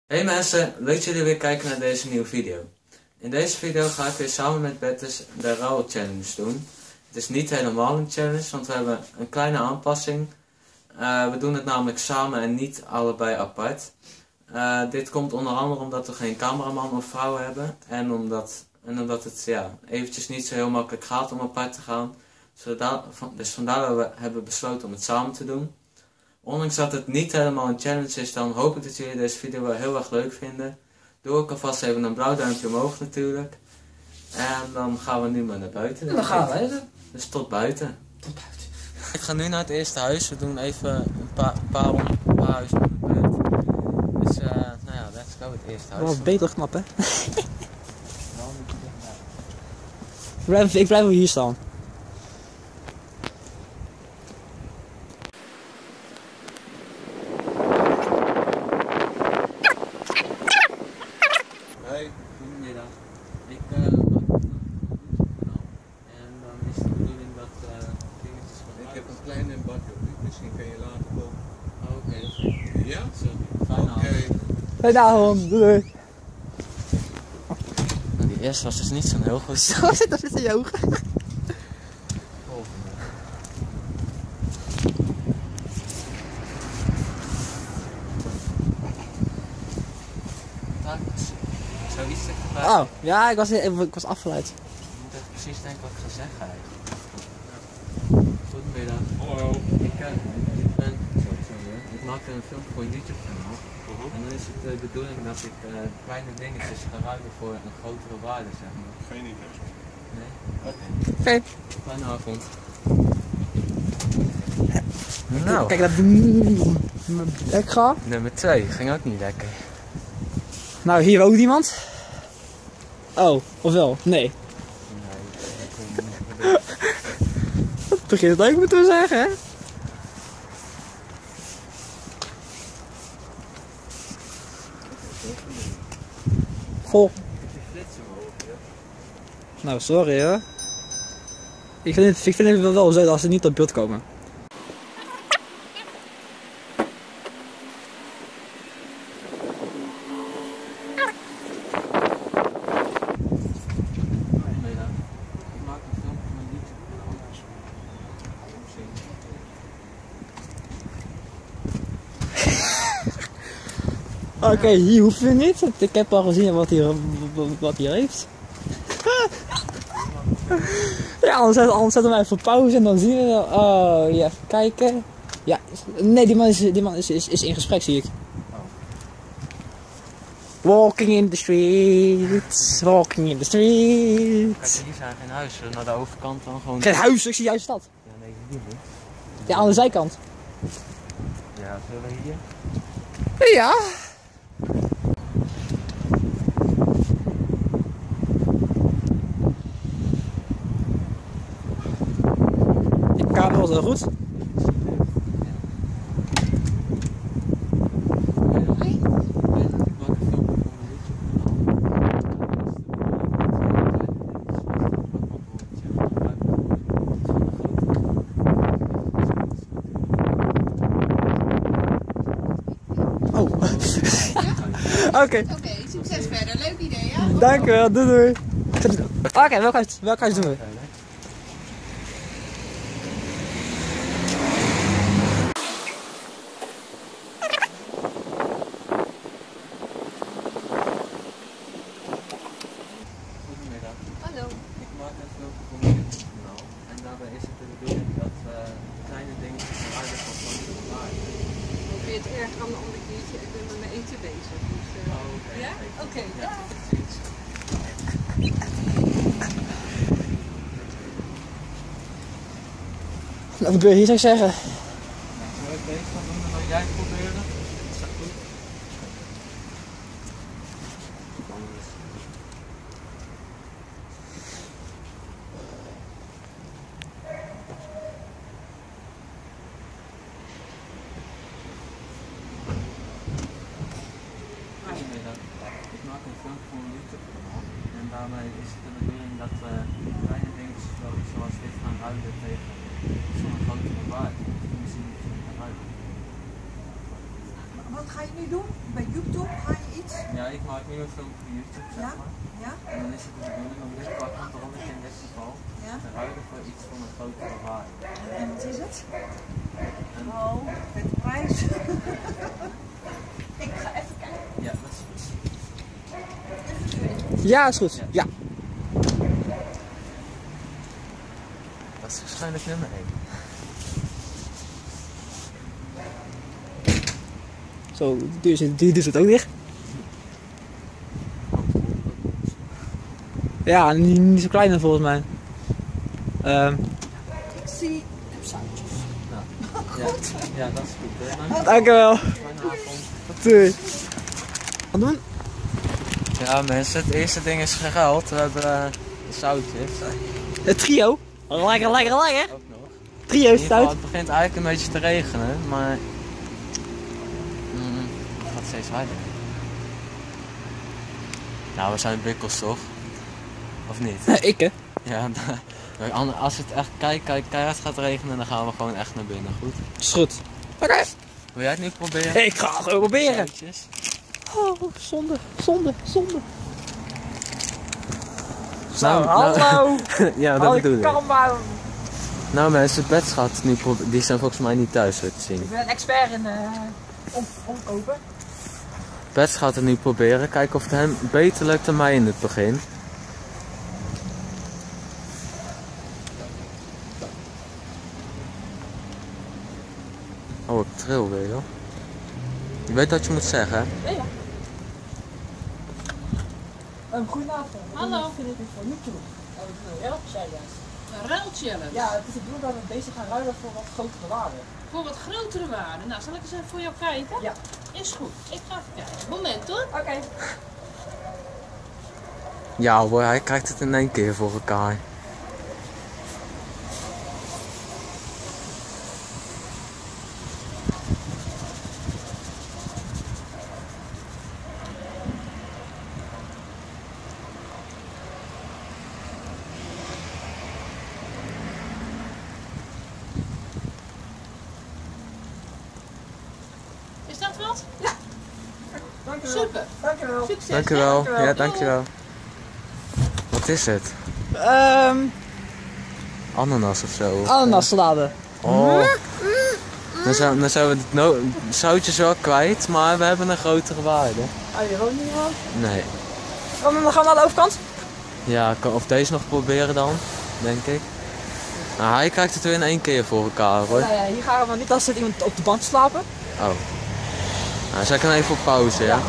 Hey mensen, leuk dat jullie weer kijken naar deze nieuwe video. In deze video ga ik weer samen met Bertus de Rauwe Challenge doen. Het is niet helemaal een challenge, want we hebben een kleine aanpassing. We doen het namelijk samen en niet allebei apart. Dit komt onder andere omdat we geen cameraman of vrouw hebben. En omdat het eventjes niet zo heel makkelijk gaat om apart te gaan. Dus vandaar dat we hebben besloten om het samen te doen. Ondanks dat het niet helemaal een challenge is, dan hoop ik dat jullie deze video wel heel erg leuk vinden. Doe ook alvast even een blauw duimpje omhoog natuurlijk. En dan gaan we nu maar naar buiten. Dan gaan we buiten. Dus tot buiten. Tot buiten. Ik ga nu naar het eerste huis. We doen even een paar huizen om de buurt. Dus nou ja, let's go, het eerste huis. Wat beter knap, hè? Ik blijf wel hier staan. Hey, goedemiddag. Ik maak een kanaal. En dan is de bedoeling dat dingetjes van. Ik heb een kleine badje op, misschien kan je later komen. Oké. Ja? Sorry. Fijne avond. Hey daarom, doei. Nou, die eerste was dus niet zo'n heel goed. Zo zit dat in je ogen. Zoiets erbij. Oh, ja, ik was afgeleid. Ik moet even precies denken wat ik ga zeggen eigenlijk. Goedemiddag. Hallo. Ik maak een filmpje voor een YouTube kanaal. En dan is het de bedoeling dat ik kleine dingetjes ga ruilen voor een grotere waarde, zeg maar. Geen idee. Nee? Oké. Fijne avond. Nou, Kijk, dat ik ga. nummer 2 ging ook niet lekker. Nou, hier woont iemand. Oh, of wel? Nee. Nee, Het begint leuk moeten we zeggen, hè? Vol. Nou, sorry hoor. Ik vind het wel zo als ze niet op beeld komen. Goedemiddag. Ik maak een filmpje voor een YouTube kanaal. Oké, hier hoeven we niet. Ik heb al gezien wat hier heeft. Ja, anders zetten we even op pauze en dan zien we. Oh, ja, even kijken. Ja, nee, die man is in gesprek, zie ik. Walking in the streets, walking in the Kijk, streets. hier zijn geen huizen. Naar de overkant dan gewoon. Geen huis, ik zie juist stad. Ja, nee, die niet. Ja, aan de zijkant. Ja, zullen we hier? Ja. Die camera was heel goed. Oh. Oké. Oké, succes verder. Leuk idee, ja? Dankjewel, doei doei. Oké, welk huis doen we? Goedemiddag. Hallo. Ik maak een filmpje voor mijn YouTube kanaal. En daarbij is het de bedoeling dat we kleine dingetjes ruilen van grotere waarde. Ik vind het erg aan de andere keertje. Ik ben met mijn eten bezig. Dus, Oh, oké. ja? Oké, Ja, ja. precies. Wat gebeurt hier, zou ik zeggen? Nou, zullen we deze gaan doen en dan jij proberen? Is dat goed? Goedemiddag. Ik maak een filmpje voor een YouTube kanaal. En daarmee is het de bedoeling dat we kleine dingetjes zoals dit gaan ruilen tegen zo'n grotere waarde. Misschien iets met een ruilen. Wat ga je nu doen? Bij YouTube ga je iets Ja, ik maak nu een filmpje voor YouTube, zeg Ja? maar. Ja? En dan is het de bedoeling om dit plakkantrolletje in dit geval Ja? te ruilen voor iets van een grotere waarde. En wat is het? Oh, met de prijs. Ik ga even kijken. Ja, dat is goed. Ja, is goed. Ja. Dat is waarschijnlijk nummer 1. Zo, de deur zit ook dicht. Ja, niet zo klein volgens mij. Ik zie zoutjes. Ja, dat is goed. Hè? Dankjewel. Fijne avond. Doei. Wat doen? Ja mensen, het eerste ding is geruild. We hebben zoutjes. Het trio. Lekker, lekker, lekker. Ook nog. Trio In is ieder geval, stout. het begint eigenlijk een beetje te regenen, maar het gaat steeds harder. Nou, we zijn wikkels toch? Of niet? Ik hè? Ja, als het echt keihard gaat regenen, dan gaan we gewoon echt naar binnen, goed? Is goed. Oké. Wil jij het nu proberen? Ik ga het gewoon proberen. Zoutjes? Oh, zonde, zonde, zonde. Nou, hallo. Ja, dat Hallo, bedoel ik. karma. Nou mensen, Bets gaat het nu proberen. Die zijn volgens mij niet thuis, zo te zien. Ik ben een expert in omkopen. Bets gaat het nu proberen. Kijken of het hem beter lukt dan mij in het begin. Oh, ik tril weer, joh. Je weet wat je moet zeggen, hè? Ja. Goedenavond. Hallo. Ik vind het voor YouTube. Ja, zei je. Een ruilchallenge. Ja, het is de bedoeling dat we bezig gaan ruilen voor wat grotere waarden. Voor wat grotere waarden. Nou, zal ik eens even voor jou kijken? Ja. Is goed. Ik ga even kijken. Moment hoor. Oké. Ja hoor, hij krijgt het in één keer voor elkaar. Is dat wat? Dankjewel. Super. Dankjewel. Succes. Dankjewel. dankjewel. Ja, dankjewel. Wat is het? Ananas Ananas of zo? Ananassalade. Oh. Dan zijn we het zoutjes wel kwijt, maar we hebben een grotere waarde. Oh, je woont niet gewoon? Nee. Dan gaan we naar de overkant. Ja, of deze nog proberen dan, denk ik. Nou, hij krijgt het weer in één keer voor elkaar hoor. Ja, hier gaan we niet als er iemand op de bank slapen. Oh. Nou, zet hem even op pauze, ja?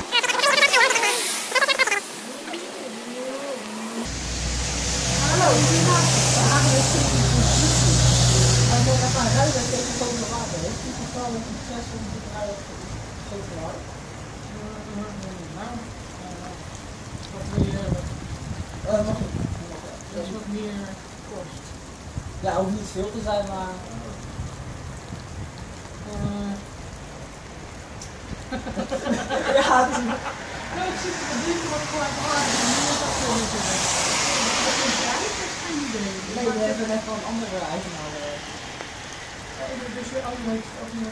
Ja, hoeft niet veel te zijn, maar... ja, het is... Nee, we hebben net wel een andere eigenaar. Dus weer altijd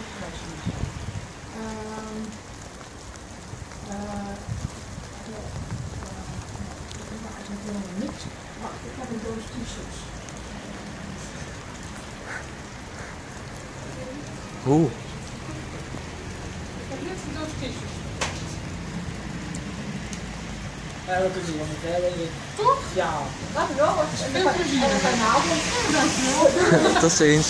niks. Wacht, ik heb een doos t-shirts. Hoe? Ik heb net een doos kistjes. Ja, we kunnen wel niet, hè, denk ik. Toch? Ja, laten we wel. Veel plezier. En een fijne avond. Tot ziens.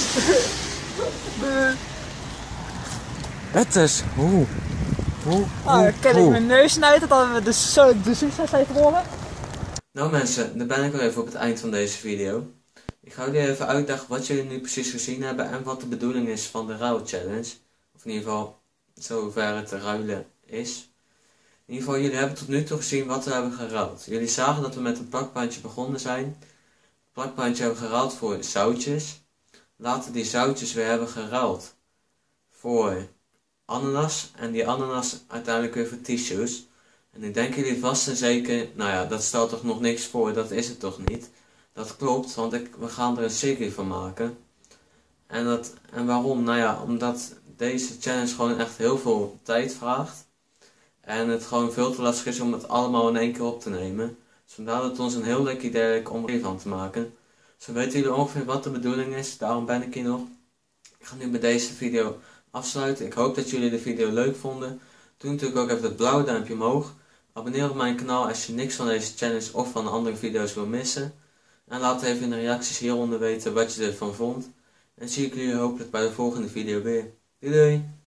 Bettes, hoe? Ken ik mijn neus uit, dat hadden we dus zo de succes heeft gewonnen. Nou mensen, dan ben ik al even op het eind van deze video. Ik ga jullie even uitleggen wat jullie nu precies gezien hebben en wat de bedoeling is van de ruil challenge. Of in ieder geval, zover het te ruilen is. In ieder geval, jullie hebben tot nu toe gezien wat we hebben geruild. Jullie zagen dat we met een plakbandje begonnen zijn. Het plakbandje hebben we geruild voor zoutjes. Later die zoutjes weer hebben geruild voor ananas. En die ananas uiteindelijk weer voor tissues. En nu denken jullie vast en zeker, nou ja, dat stelt toch nog niks voor, dat is het toch niet. Dat klopt, want we gaan er een serie van maken. En waarom? Nou ja, omdat deze challenge gewoon echt heel veel tijd vraagt. En het gewoon veel te lastig is om het allemaal in één keer op te nemen. Dus vandaar dat het ons een heel leuk idee lijkt om er van te maken. Zo weten jullie ongeveer wat de bedoeling is, daarom ben ik hier nog. Ik ga nu bij deze video afsluiten. Ik hoop dat jullie de video leuk vonden. Doe natuurlijk ook even het blauwe duimpje omhoog. Abonneer op mijn kanaal als je niks van deze challenge of van andere video's wil missen. En laat even in de reacties hieronder weten wat je ervan vond. En zie ik jullie hopelijk bij de volgende video weer. Doei doei!